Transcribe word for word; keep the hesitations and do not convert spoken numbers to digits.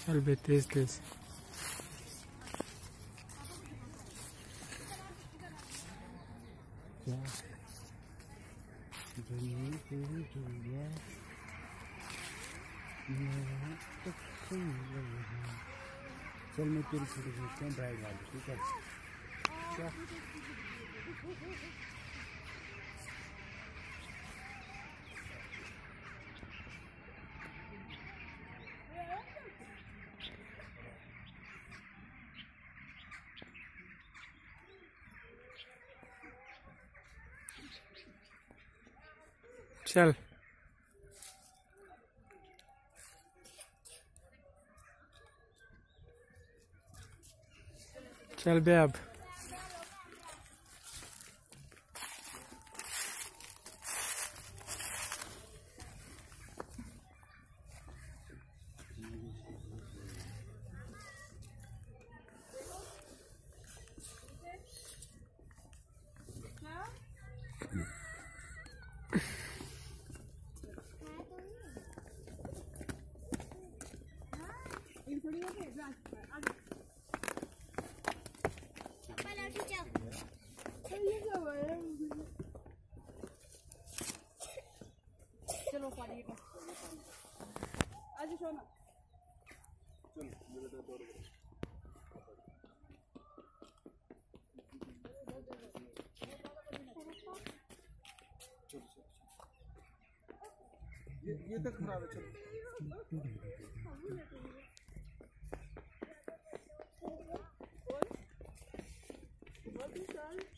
चल बे तेज तेज। चल मैं तेरी फोटो खींचता हूँ ब्राइड वाली, ठीक है? क्या चल चल बे अब। चलो पानी का आज सोना ये ये तो खराब है। चलो